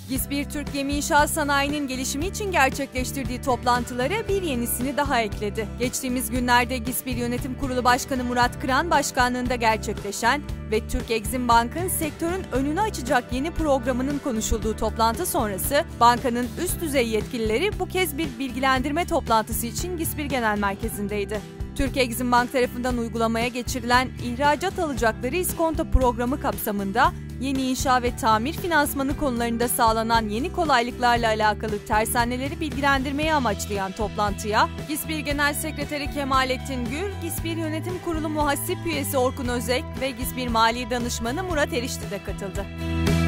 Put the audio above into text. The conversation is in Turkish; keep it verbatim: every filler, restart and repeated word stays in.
GİSPİR Türk Gemi İnşaat Sanayi'nin gelişimi için gerçekleştirdiği toplantılara bir yenisini daha ekledi. Geçtiğimiz günlerde GİSPİR Yönetim Kurulu Başkanı Murat Kıran başkanlığında gerçekleşen ve Türk Exim Bank'ın sektörün önünü açacak yeni programının konuşulduğu toplantı sonrası, bankanın üst düzey yetkilileri bu kez bir bilgilendirme toplantısı için GİSPİR Genel Merkezi'ndeydi. Türk Exim Bank tarafından uygulamaya geçirilen ihracat alacakları iskonto programı kapsamında yeni inşa ve tamir finansmanı konularında sağlanan yeni kolaylıklarla alakalı tersaneleri bilgilendirmeyi amaçlayan toplantıya GİSPİR Genel Sekreteri Kemalettin Gür, GİSPİR Yönetim Kurulu Muhasip Üyesi Orkun Özek ve GİSPİR Mali Danışmanı Murat Erişti de katıldı.